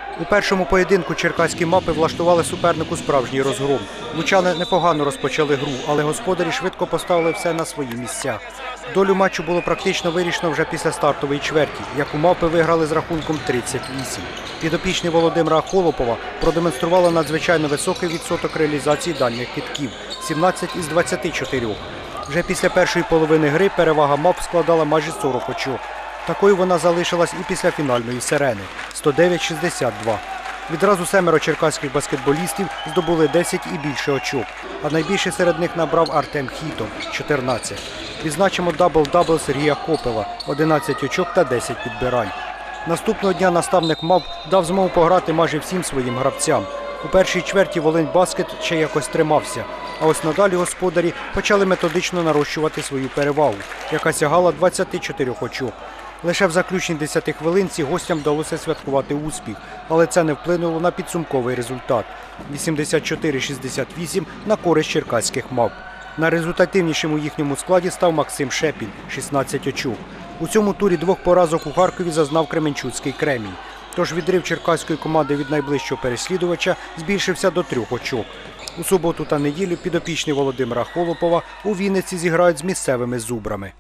У першому поєдинку черкаські мапи влаштували супернику справжній розгром. Лучани непогано розпочали гру, але господарі швидко поставили все на свої місця. Долю матчу було практично вирішено вже після стартової чверті, яку мапи виграли з рахунком 38. Підопічні Володимира Холопова продемонстрували надзвичайно високий відсоток реалізації дальніх кидків – 17 із 24. Вже після першої половини гри перевага мап складала майже 40 очок. Такою вона залишилась і після фінальної сирени – 109-62. Відразу 7 черкаських баскетболістів здобули 10 і більше очок, а найбільше серед них набрав Артем Хітов – 14. Відзначимо дабл-дабл Сергія Копела – 11 очок та 10 підбирань. Наступного дня наставник МАП дав змогу пограти майже всім своїм гравцям. У першій чверті Волиньбаскет ще якось тримався, а ось надалі господарі почали методично нарощувати свою перевагу, яка сягала 24 очок. Лише в заключній 10 хвилинці гостям вдалося святкувати успіх, але це не вплинуло на підсумковий результат – 84-68 на користь черкаських мап. Найрезультативнішим у їхньому складі став Максим Шепін – 16 очок. У цьому турі 2 поразок у Харкові зазнав Кременчуцький Кремінь. Тож відрив черкаської команди від найближчого переслідувача збільшився до 3 очок. У суботу та неділю підопічні Володимира Холопова у Вінниці зіграють з місцевими зубрами.